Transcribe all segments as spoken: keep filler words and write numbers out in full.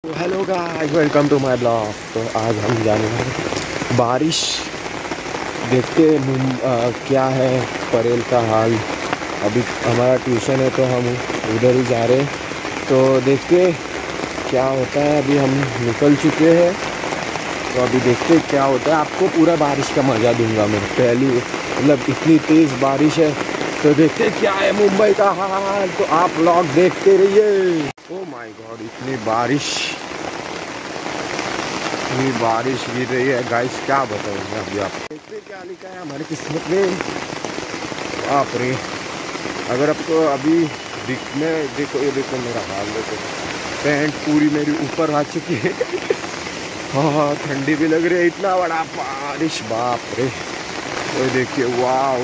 Hello guys, welcome to my blog. तो आज हम जाने वाले बारिश देखते हैं क्या है परेल का हाल। अभी हमारा ट्यूशन है तो हम उधर ही जा रहे हैं, तो देखते क्या होता है। अभी हम निकल चुके हैं तो अभी देखते क्या होता है। आपको पूरा बारिश का मज़ा दूंगा मैं। पहली मतलब इतनी तेज़ बारिश है तो देखते क्या है मुंबई का हाल। तो आप ब्लॉग देखते रहिए। ओह माय गॉड, इतनी बारिश इतनी बारिश गिर रही है गाइस, क्या बताऊंगा अभी आप। देखते क्या लिखा है हमारी किस्मत में। बाप रे, अगर आपको अभी दिखने देखो, ये देखो मेरा हाल देखो, पैंट पूरी मेरी ऊपर आ चुकी है। हाँ, ठंडी भी लग रही है। इतना बड़ा बारिश, बाप रे। तो देखिए, वाह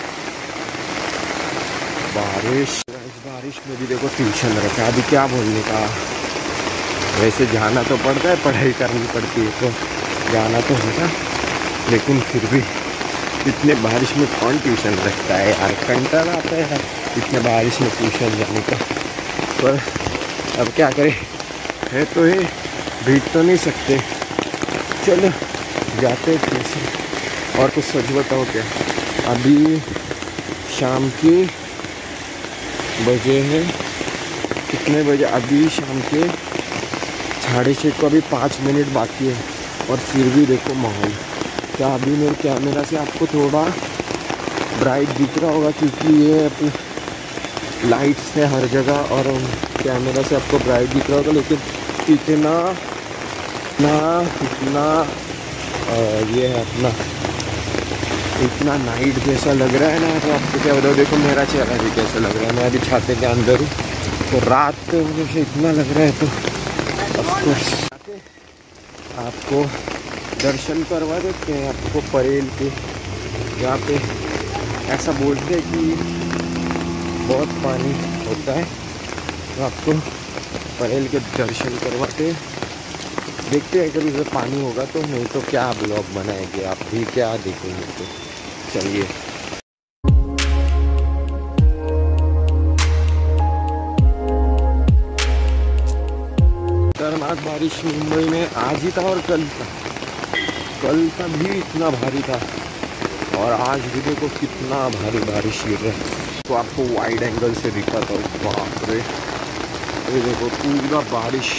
बारिश। इस बारिश में भी देखो ट्यूशन रखा। अभी क्या बोलने का, वैसे जाना तो पड़ता है, पढ़ाई करनी पड़ती है तो जाना तो होगा, लेकिन फिर भी इतने बारिश में कौन ट्यूशन रखता है यार। कंटाला आता है यार इतने बारिश में ट्यूशन जाने का। पर अब क्या करें, है तो है, भीग तो नहीं सकते। चलो जाते ट्यूशन। और कुछ सच बताओ क्या, अभी शाम की बजे हैं कितने बजे, अभी शाम के साढ़े छः को अभी पाँच मिनट बाकी है और फिर भी देखो माहौल क्या। अभी मेरे कैमरा से आपको थोड़ा ब्राइट दिख रहा होगा क्योंकि ये अपने लाइट्स है हर जगह और कैमरा से आपको ब्राइट दिख रहा होगा, लेकिन इतना ना इतना ये है अपना इतना नाइट जैसा लग रहा है ना। तो आपको क्या बताओ, देखो मेरा चेहरा भी कैसा लग रहा है। मैं अभी छाते के अंदर हूँ तो रात को मुझे इतना लग रहा है। तो ऑफकोर्स आपको दर्शन करवा देते हैं, आपको परेल के यहाँ पे ऐसा बोलते हैं कि बहुत पानी होता है, तो आपको परेल के दर्शन करवाते हैं। देखते हैं अगर उधर पानी होगा तो, नहीं तो क्या ब्लॉग बनाएंगे आप भी, क्या देखेंगे। तो चलिए। खतरनाक बारिश मुंबई में आज ही था और कल था। कल का भी इतना भारी था और आज भी देखो कितना भारी बारिश गिर रहा है। तो आपको वाइड एंगल से दिखाता हूँ, बाप रे, ये देखो पूरा बारिश।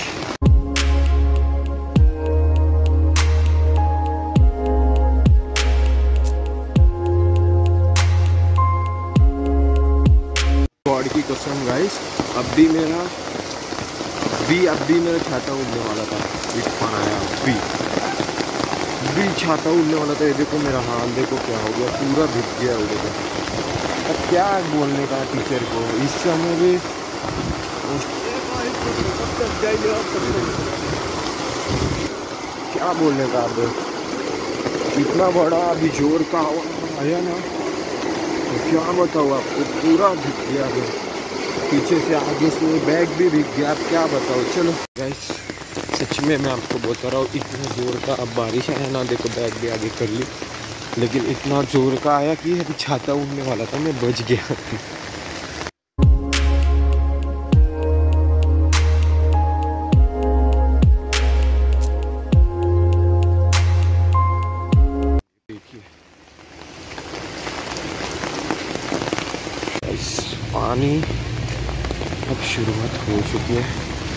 गॉड की कसम गाइस, अब भी मेरा भी अब भी मेरा छाता उड़ने वाला था। इतना आया भी भी छाता उड़ने वाला था। ये देखो मेरा हाल देखो क्या हो गया, पूरा भीग गया उड़े का। अब क्या बोलने का टीचर को, इस समय भी क्या बोलने का। अब इतना बड़ा अभी जोर का हवा आया ना, तो क्या बताओ आपको, पूरा भीग गया। अभी पीछे से आगे से बैग भी भीग गया। आप क्या बताओ। चलो गाइस, सच में मैं आपको बता रहा हूँ, इतना जोर का अब बारिश आया ना, देखो बैग भी आगे कर ली, लेकिन इतना जोर का आया कि अभी छाता उड़ने वाला था, मैं बच गया। पानी अब शुरुआत हो चुकी है,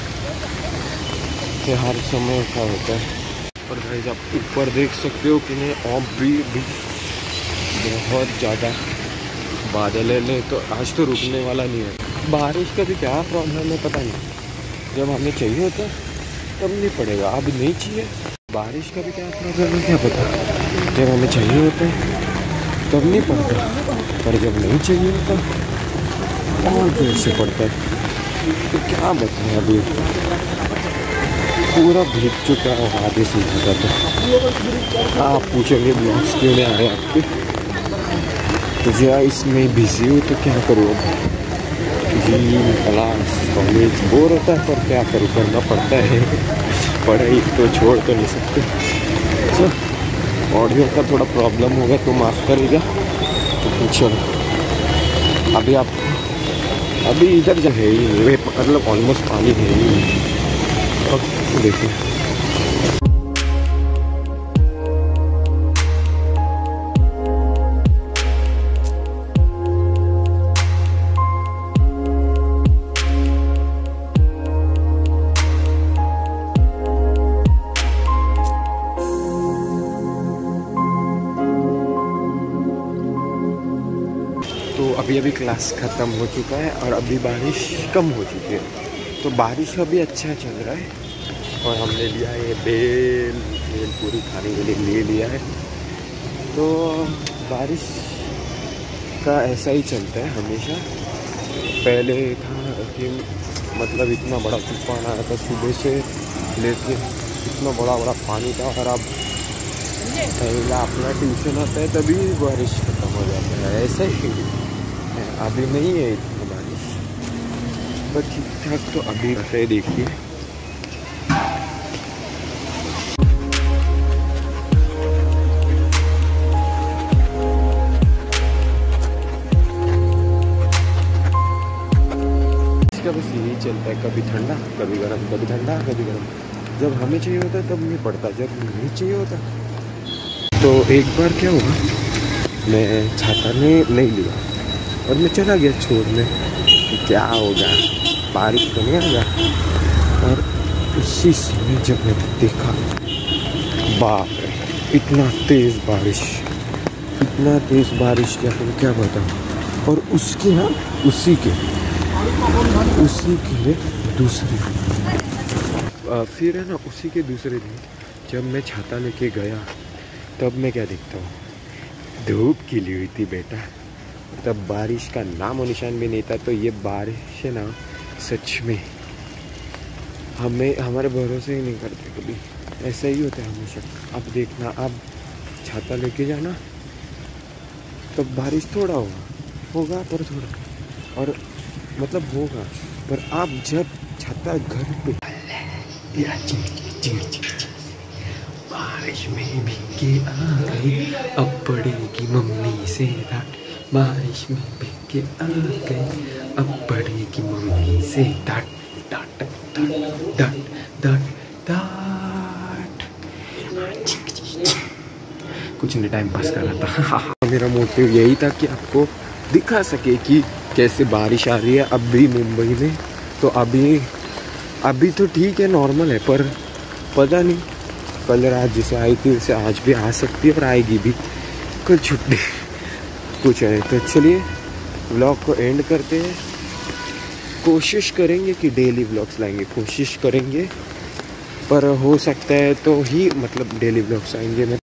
कि हर समय का होता है। और गाइस आप ऊपर देख सकते हो कि नहीं, और भी, भी बहुत ज़्यादा बादल है। नहीं तो आज तो रुकने वाला नहीं है। बारिश का भी क्या प्रॉब्लम है पता नहीं, जब हमें चाहिए होता है तब नहीं पड़ेगा, अब नहीं चाहिए। बारिश का भी क्या प्रॉब्लम है क्या पता, जब हमें चाहिए होता है तब नहीं पड़ता, पर जब नहीं चाहिए होता और देर से पड़ता है। तो क्या बताएं, अभी पूरा भीग चुका है आधे से ज़्यादा। तो आप पूछोगे ब्लॉग्स क्यों नहीं आ रहे आपके, तो जी इसमें बिजी हूँ तो क्या करूँ जी। क्लास कॉलेज बोर होता है, पर क्या करूँ, करना पड़ता है। पढ़ाई तो छोड़ तो नहीं सकते। तो ऑडियो का थोड़ा प्रॉब्लम होगा तो माफ़ करेगा। तो चलो, अभी आप अभी इधर जो है ही नहीं, मतलब ऑलमोस्ट पानी है ही नहीं। देखिए तो अभी अभी क्लास ख़त्म हो चुका है और अभी बारिश कम हो चुकी है, तो बारिश अभी अच्छा चल रहा है। और हमने लिया है बेल बेल पूरी खाने के लिए ले लिया है। तो बारिश का ऐसा ही चलता है हमेशा। पहले था कि मतलब इतना बड़ा तूफान आया था सुबह से लेके, इतना बड़ा बड़ा पानी था। और अब पहला अपना ट्यूशन आता है तभी बारिश खत्म हो जाता है, ऐसा ही अभी नहीं है इतना बारिश, पर ठीक ठाक तो अभी ऐसे ही देखिए। इसका बस यही चलता है, कभी ठंडा कभी गर्म, कभी ठंडा कभी गर्म। जब हमें चाहिए होता है तब नहीं पड़ता, जब नहीं चाहिए होता। तो एक बार क्या हुआ, मैं छाता ने नहीं लिया और मैं चला गया छोड़ने कि क्या होगा, बारिश तो नहीं आएगा। और उसी समय जब मैंने देखा, बाप रे इतना तेज़ बारिश, इतना तेज़ बारिश क्या फिर क्या बताऊँ। और उसके ना उसी के उसी के दूसरे फिर है ना उसी के दूसरे दिन जब मैं छाता लेके गया, तब मैं क्या देखता हूँ, धूप खिली हुई थी बेटा। तब बारिश का नाम और निशान भी नहीं था। तो ये बारिश है ना सच में हमें हमारे भरोसे ही नहीं करते कभी, ऐसा ही होता है हमेशा। अब देखना, अब छाता लेके जाना तब बारिश थोड़ा होगा होगा पर थोड़ा, और मतलब होगा, पर आप जब छाता घर पे या चिड़ चिड़ चिड़ बारिश में भीगे आ गई, अब पड़ेगी मम्मी से डांट। बारिश में भीगे आ गई, अब पड़ेगी मम्मी से डांट डांट डांट डांट डांट डांट। कुछ नहीं, टाइम पास कर रहा था। मेरा मोटिव यही था कि आपको दिखा सके कि कैसे बारिश आ रही है अभी मुंबई में। तो अभी अभी तो ठीक है, नॉर्मल है, पर पता नहीं कल रात जैसे आई थी वैसे आज भी आ सकती है और आएगी भी, कल छुट्टी कुछ है। तो चलिए व्लॉग को एंड करते हैं। कोशिश करेंगे कि डेली व्लॉग्स लाएंगे, कोशिश करेंगे, पर हो सकता है तो ही मतलब डेली व्लॉग्स आएंगे।